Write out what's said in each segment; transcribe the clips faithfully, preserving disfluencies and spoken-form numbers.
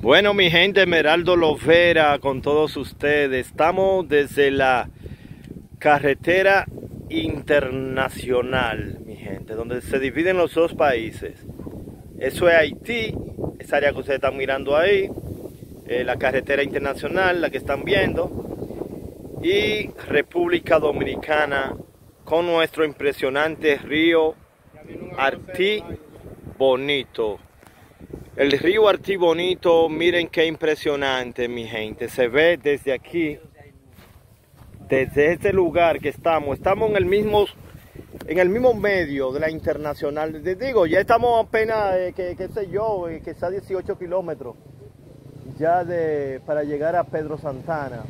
Bueno, mi gente, Meraldo Lovera con todos ustedes. Estamos desde la carretera internacional, mi gente, donde se dividen los dos países. Eso es Haití, esa área que ustedes están mirando ahí, eh, la carretera internacional, la que están viendo, y República Dominicana con nuestro impresionante río Artí Bonito. El río Artí Bonito, miren qué impresionante, mi gente. Se ve desde aquí, desde este lugar que estamos. Estamos en el mismo, en el mismo medio de la internacional. Les digo, ya estamos apenas, eh, que, qué sé yo, eh, quizá dieciocho kilómetros ya de, para llegar a Pedro Santana.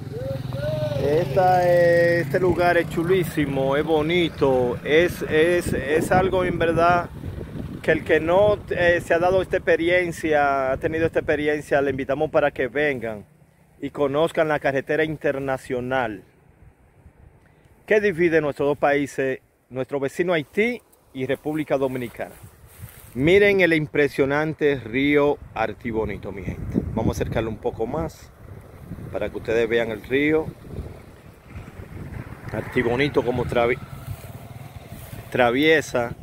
Esta, eh, este lugar es chulísimo, es bonito, es, es, es algo en verdad que el que no eh, se ha dado esta experiencia, ha tenido esta experiencia, le invitamos para que vengan y conozcan la carretera internacional que divide nuestros dos países, nuestro vecino Haití y República Dominicana. Miren el impresionante río Artí Bonito, mi gente. Vamos a acercarlo un poco más para que ustedes vean el río Artí Bonito como travi traviesa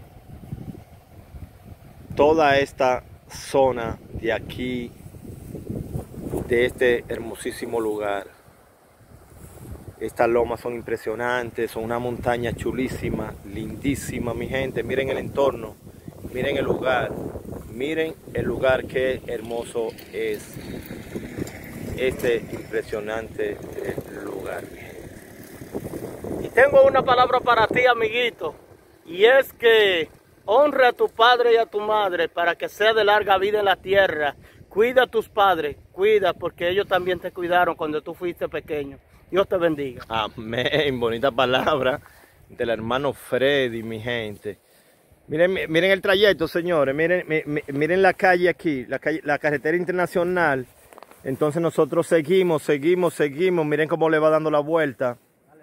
toda esta zona de aquí, de este hermosísimo lugar. Estas lomas son impresionantes, son una montaña chulísima, lindísima, mi gente. Miren el entorno, miren el lugar, miren el lugar, qué hermoso es este impresionante lugar. Y tengo una palabra para ti, amiguito, y es que honra a tu padre y a tu madre para que sea de larga vida en la tierra. Cuida a tus padres, cuida, porque ellos también te cuidaron cuando tú fuiste pequeño. Dios te bendiga. Amén, bonita palabra del hermano Freddy, mi gente. Miren, miren el trayecto, señores, miren, miren la calle aquí, la, calle, la carretera internacional. Entonces nosotros seguimos, seguimos, seguimos, miren cómo le va dando la vuelta.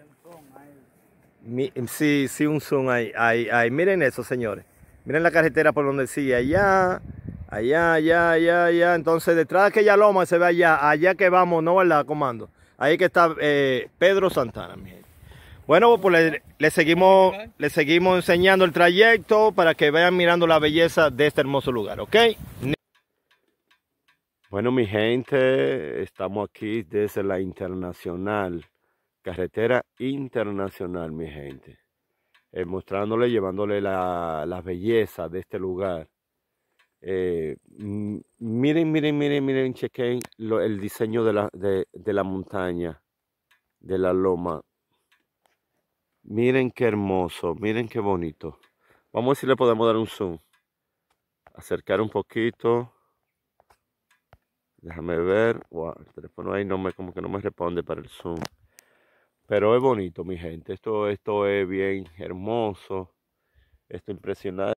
Mi, sí, sí, un zoom ahí, ahí, ahí. Miren eso, señores. Miren la carretera por donde sigue, allá, allá, allá, allá, allá. Entonces, detrás de aquella loma se ve allá, allá que vamos, ¿no, verdad, comando? Ahí que está eh, Pedro Santana, mi gente. Bueno, pues le, le, seguimos, le seguimos enseñando el trayecto para que vayan mirando la belleza de este hermoso lugar, ¿ok? Bueno, mi gente, estamos aquí desde la internacional. Carretera internacional, mi gente, eh, mostrándole, llevándole la, la belleza de este lugar. Eh, miren, miren, miren, miren, chequen lo, el diseño de la, de, de la montaña, de la loma. Miren qué hermoso, miren qué bonito. Vamos a ver si le podemos dar un zoom. Acercar un poquito. Déjame ver. Wow, el teléfono ahí no me, como que no me responde para el zoom. Pero es bonito, mi gente. Esto, esto es bien hermoso. Esto es impresionante.